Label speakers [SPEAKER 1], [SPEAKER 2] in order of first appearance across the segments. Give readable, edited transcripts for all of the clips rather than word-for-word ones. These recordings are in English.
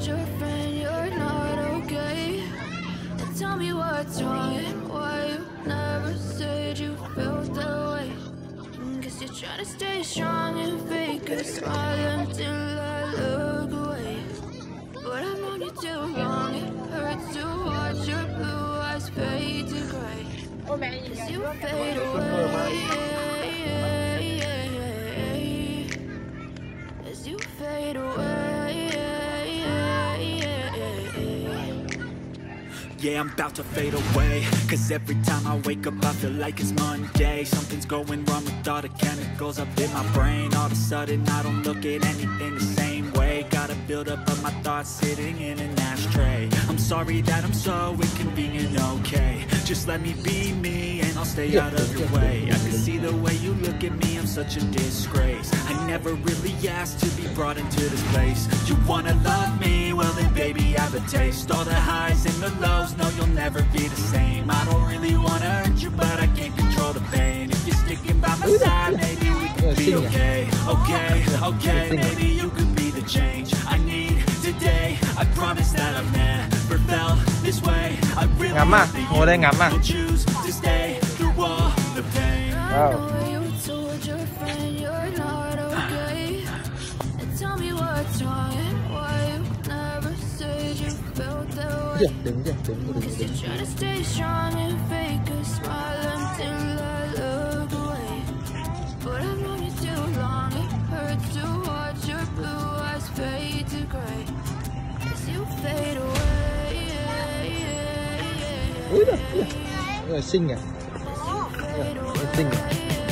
[SPEAKER 1] told your friend you're not okay? And tell me what's wrong and why you never said you felt that way. Guess you're trying to stay strong and fake a smile until I look away. But I've known you too long, it hurts to watch your blue eyes fade to gray. As you fade away, as you fade away.
[SPEAKER 2] Yeah, I'm about to fade away, cause every time I wake up I feel like it's Monday. Something's going wrong with all the chemicals up in my brain. All of a sudden I don't look at anything the same way. Gotta build up of my thoughts sitting in an ashtray. I'm sorry that I'm so inconvenient, okay? Just let me be me and I'll stay out of your way. I can see the way you look at me, I'm such a disgrace. I never really asked to be brought into this place. You wanna love me? Well then baby I have a taste. All the highs and the lows, no you'll never be the same. I don't really wanna hurt you but I can't control the pain. If you're sticking by my side maybe we could be okay. Okay, maybe you could be the change I need today. I promise that I've never felt this way. I really hope that you'll choose to stay through all the pain.
[SPEAKER 1] I know you told your friend you're not okay. And tell me what's wrong and why you never said you felt that way. Cause you're trying to stay strong and fake a smile until I look away. But I've known you too long, it hurts to watch your blue eyes fade to gray. As you fade away.
[SPEAKER 3] Rồi xinh à? Xinh à?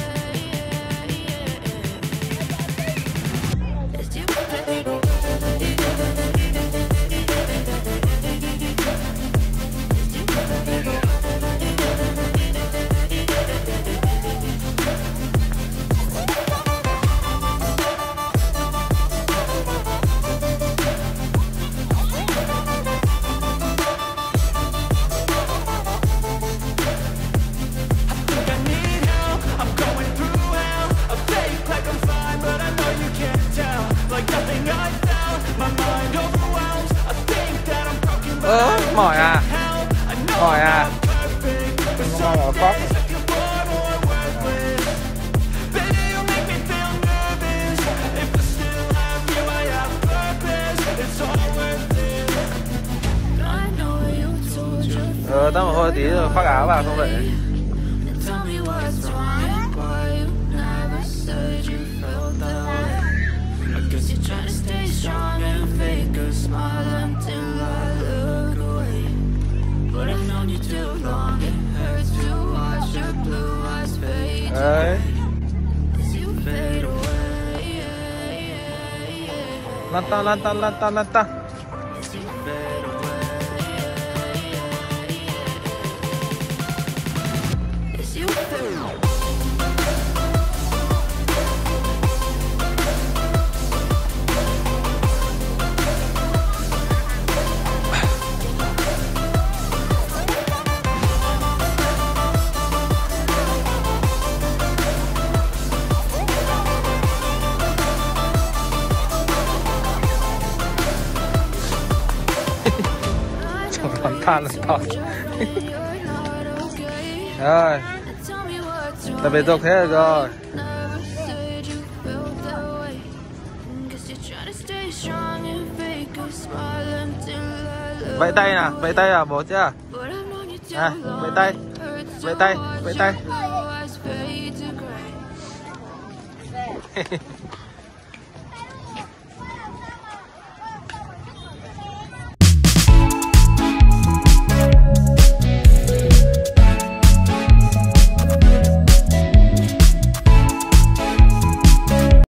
[SPEAKER 4] Mỏi à? Mỏi à?
[SPEAKER 3] Không ai ở Pháp.
[SPEAKER 4] Tao một hơi tí rồi khoác áo vào không vậy? Đấy. Lăn ta. Than rồi. Rồi. Tập thể dục thế rồi. Vẫy tay nào, vẫy tay à bố chưa? À, vẫy tay. Vẫy tay, vẫy tay.